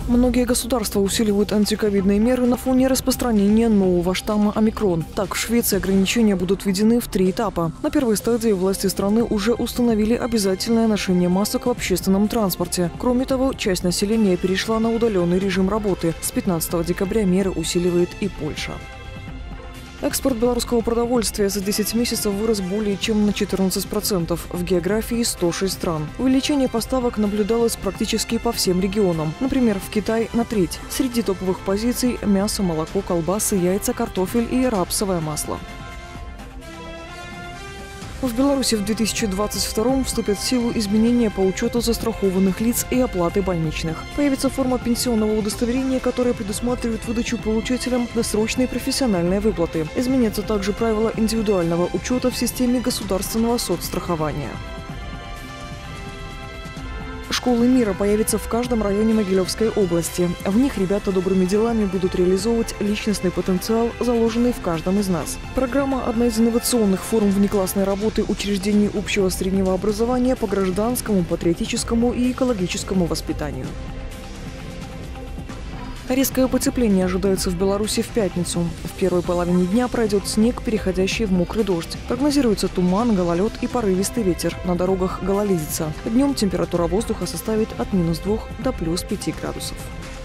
Многие государства усиливают антиковидные меры на фоне распространения нового штамма омикрон. Так, в Швеции ограничения будут введены в 3 этапа. На первой стадии власти страны уже установили обязательное ношение масок в общественном транспорте. Кроме того, часть населения перешла на удаленный режим работы. С 15 декабря меры усиливает и Польша. Экспорт белорусского продовольствия за 10 месяцев вырос более чем на 14%. В географии 106 стран. Увеличение поставок наблюдалось практически по всем регионам. Например, в Китай на треть. Среди топовых позиций – мясо, молоко, колбасы, яйца, картофель и рапсовое масло. В Беларуси в 2022 вступят в силу изменения по учету застрахованных лиц и оплаты больничных. Появится форма пенсионного удостоверения, которая предусматривает выдачу получателям досрочной профессиональной выплаты. Изменятся также правила индивидуального учета в системе государственного соцстрахования. Школы мира появятся в каждом районе Могилевской области. В них ребята добрыми делами будут реализовывать личностный потенциал, заложенный в каждом из нас. Программа – одна из инновационных форм внеклассной работы учреждений общего среднего образования по гражданскому, патриотическому и экологическому воспитанию. Резкое потепление ожидается в Беларуси в пятницу. В первой половине дня пройдет снег, переходящий в мокрый дождь. Прогнозируется туман, гололед и порывистый ветер. На дорогах гололедица. Днем температура воздуха составит от -2 до +5 градусов.